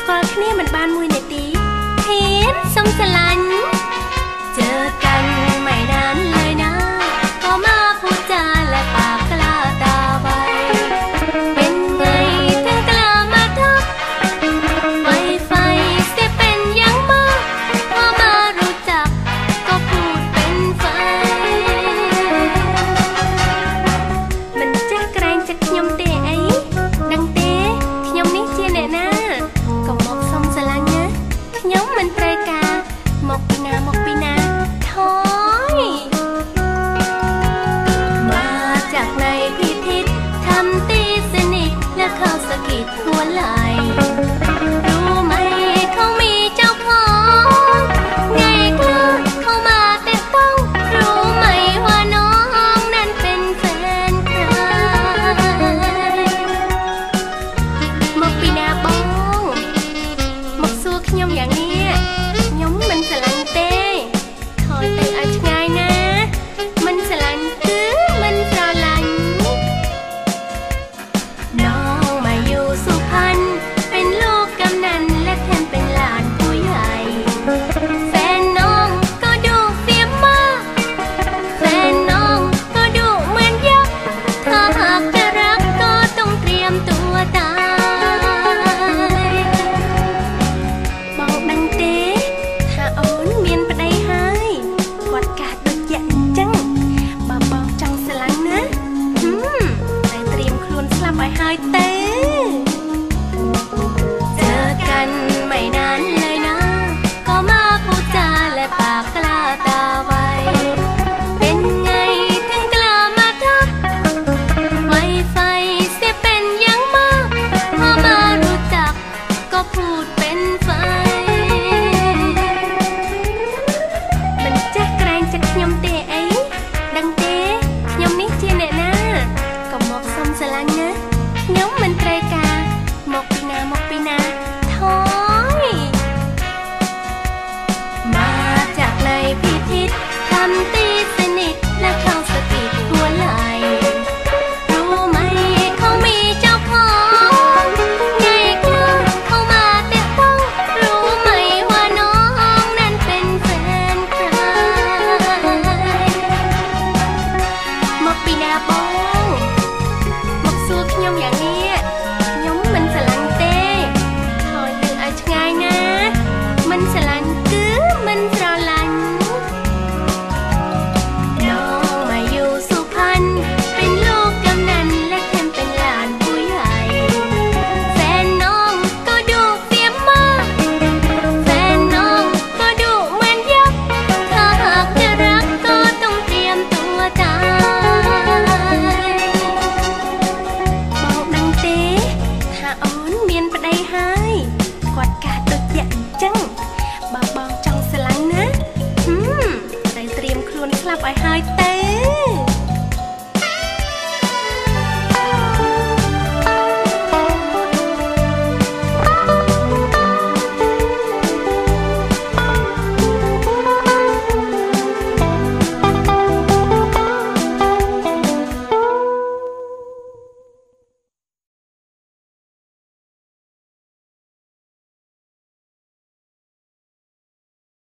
กอลค์นี่มันบ้านมวยในตีเห็นสมสลันเจอกันไม่นานเลยนะก็มาพูดจาและปากกล้าตาไวเป็นไงถึงกล้ามาทักไวไฟเสียเป็นยังมากพอมารู้จักก็พูดเป็นไฟมันจะแกล้งจะขยมเตะไอ้ดังเตะขยมนี่เจียแน่นะก็มอกสมสลันนะขยมมันเตยกาหมกปีนาท้อยมาจากในพิธีทำตีสนิทและเข้าสะกิดหัวไหลรู้ไหมเขามีเจ้าของไงก็เข้ามาแต่ต้องรู้ไหมว่าน้องนั้นเป็นแฟนใครหมกปีนาบ้องหมกซัวขยมอย่างนี้nhóm mình sẽ lạnh tê thôi từ ở ngay nè mình sẽ lạnh cứ mình sẽ lạnhน้องมาอยู่สุพรรณเป็นลูกกำนันและแถมเป็นหลานผู้ใหญ่แฟนน้องก็ดูเฟี้ยมมากแฟนน้องก็ดูเหมือนยักษ์ถ้าหากจะรักก็ต้องเตรียมตัวตายบอกดังเต้អូនមានប្តីហើយគាត់កាត់ដូចយ៉ាងចឹងបើបងចង់ស្រឡាញ់ណាតែត្រៀមខ្លួនស្លាប់ឲ្យហើយទេเจอกันไม่นานเลยนะก็มาพูดจาและปากกล้าตาไวเป็นไงถึงกล้ามาทักไวไฟเสียเป็นยังมากพอมารู้จักก็พูดเป็นไฟខ្ញុំទេអីដឹងទេខ្ញុំនេះជាអ្នកណាក៏មកសុំស្រឡាញ់ណាខ្ញុំមិនត្រូវការមកពីណាថយมาจากในพิธีทำตีสนิทและเข้าสะกิดหัวไหลรู้ไหมเขามีเจ้าของไงก็เข้ามาแต่ต้องรู้ไหมว่าน้องนั้นเป็นแฟนใครមកពីណាបងមកសួរខ្ញុំយ៉ាងនេះខ្ញុំមិនស្រឡាញ់ទេថយទៅឲ្យឆ្ងាយណាមិនស្រឡាញ់គឺមិនស្រឡាញ់น้องมาอยู่สุพรรณเป็นลูกกำนันและแถมเป็นหลานผู้ใหญ่แฟนน้องก็ดูเฟี้ยมมากแฟนน้องก็ดูเหมือนยักษ์ถ้าหากจะรักก็ต้องเตรียมตัวตายบอกดังเต้ถ้าអូនមានប្តីហើយគាត់កាត់ដូចយ៉ាងចឹងបើបងចង់ស្រឡាញ់ណាត្រូវត្រៀមខ្លួនស្លាប់ឲ្យហើយទេ